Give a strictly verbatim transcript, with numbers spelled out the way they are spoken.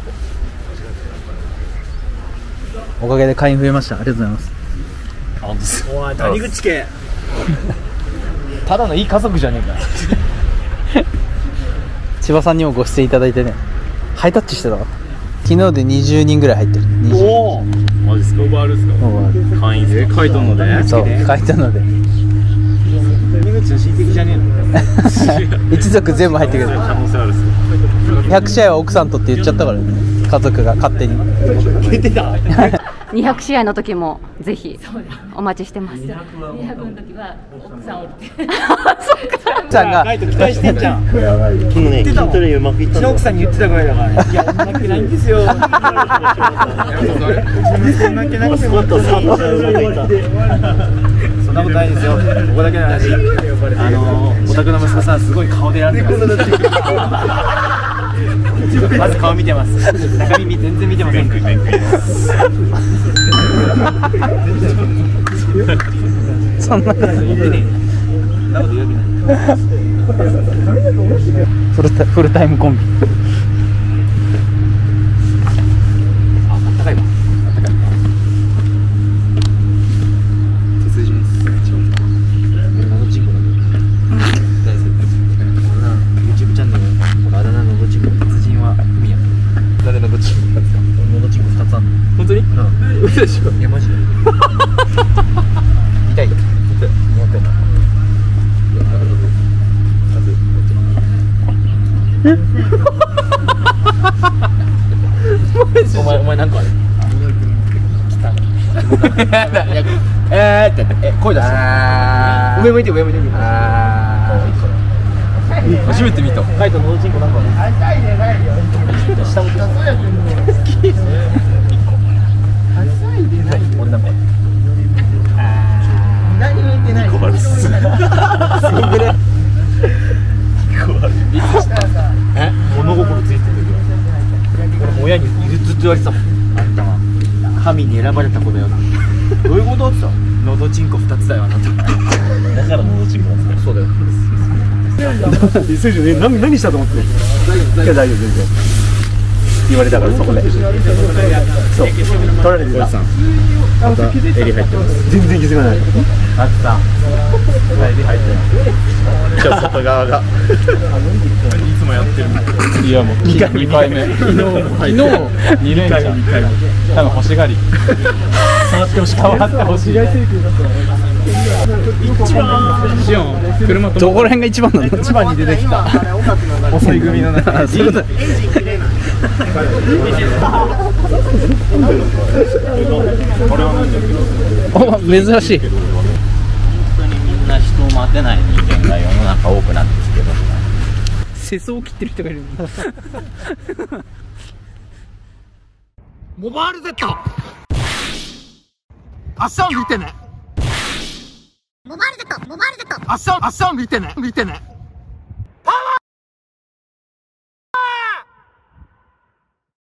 おかげで会員増えました。ありがとうございます。 あ、本当です。 おい、谷口家ただのいい家族じゃねえか。 千葉さんにもご出演いただいてね、ハイタッチしてたわ。昨日でにじゅうにんぐらい入ってる。 おお、マジですか。オーバールですか。 オーバール。 会員ですか。書いたので。 そう、書いたので。 谷口の親戚じゃねえの。 一族全部入ってくる。 可能性あるっすか。 ひゃく試合は奥さんとって言っちゃったからね、家族が勝手に。 出てた。 にひゃく試合の時もぜひお待ちしてます。にひゃくの時は奥さんおって。 奥さんが期待してんじゃん。 昨日ね、筋トレうまくいったの。 奥さんに言ってたぐらいだから。いや、うまくないんですよ。うちの息子負けなくても。そんなことないですよ。ここだけの話。あのお宅の息子さんすごい顔で選んでます。まず顔見てます。中身全然見てません。 そんなこと言ってねえ。そんなこと言うわけない。フルタフルタイムコンビ。 あ、あったかいわ。あったかい。手筋です。のどちんこだ。大好き。YouTube チャンネルこのあだ名のどちんこ。鉄人は海や。誰のどちんこですか。のどちんこ二つあるの。本当に？うん。嘘でしょ。いやマジで。痛い。にひゃくえん。お前お前なんかある。えーってえ声出して。上向いて上向いて。初めて見た。カイトのどちんこなんかある。下向き。俺なんか。何も言ってない。こわるっす。すごくね。え？物心ついてる時は。俺も親にずっと言われてたもん。あんたはハミに選ばれた子だよな。どういうことって言ったの？のどちんこ二つだよあなた。だからのどちんこなんですか。そうだよ。せいじね、何何したと思って。いや大丈夫全然。言われたからそこで。そう。取られてた。また襟入ってます。全然気づかない。あった。襟入ってます。じゃあ外側が。いつもやってる。いやもうにかいめ。昨日昨日に連チャン。多分欲しがり。触ってほしい。触ってほしい。一番。シオン。車と。どこら辺が一番なの？一番に出てきた。遅い組の中。そういうこと。お、珍しい。本当にみんな人を待てない人間が世の中多くなってきてる。世相を切ってる人がいる。モバイル Z。明日も見てね。モバイル Z、モバイル Z。明日、明日も見てね、見てね。